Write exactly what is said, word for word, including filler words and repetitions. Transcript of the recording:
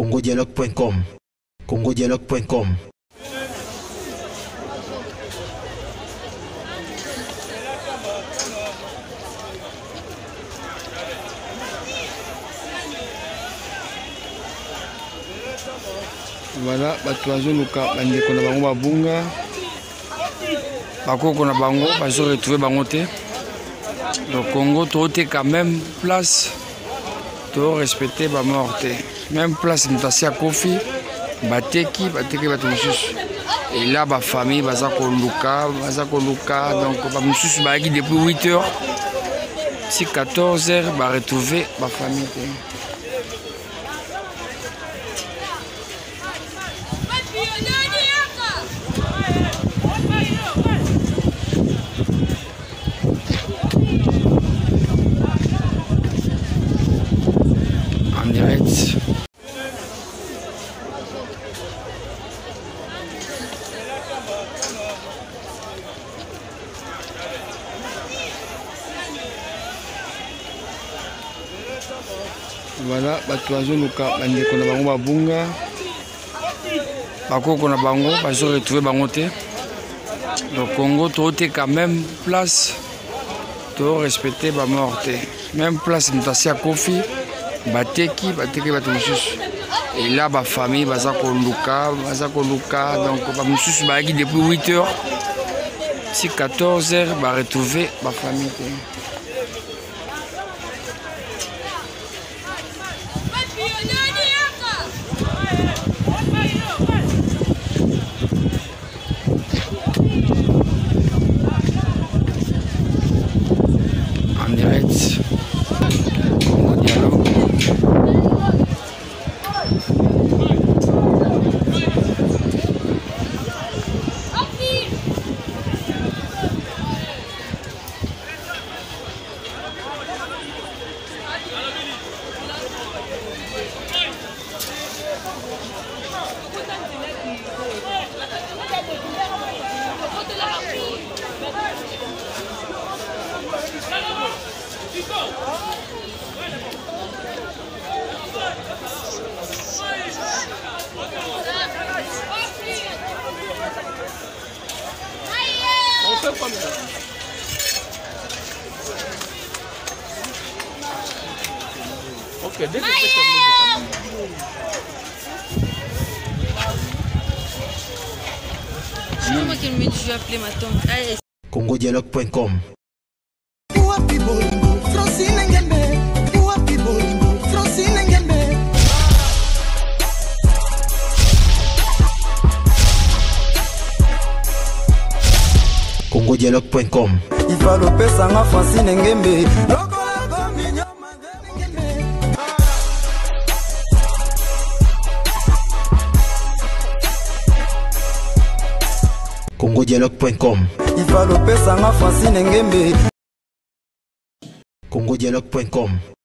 congodialogue point com, congodialogue point com. Voilà, batuazo luka bande kona bango babunga. Bako kona bango, bazo retrouver bango te. Donc Congo tout quand même place to respecter ba morte. Même place mutasi à Kofi, bateki, bateki batusus. Et là ba famille baza ko luka, baza ko luka donc ba mususu ba depuis huit heures. Si quatorze heures ba retrouver ba famille. En direct. Voilà, batuazo luka bande kona bango babunga. Bako kona bango, bazo retrouver bango te. Donc Congo tout quand même place to respecter ba morte. Même place mutasi à Kofi, bateki, bateki batusus. Et là ba famille baza ko luka, baza ko luka donc ba mususu ba depuis huit heures. Si quatorze heures ba retrouver ba famille. En direct. Congo Dialogue. Ok, dès que tu terminer, c'est moi qui me dis, je vais appeler ma tante. congodialogue point com. congodialogue point com. Il va le pesa nga Francine Ngembe. congodialogue point com. Il va le pesa nga Francine Ngembe. congodialogue point com.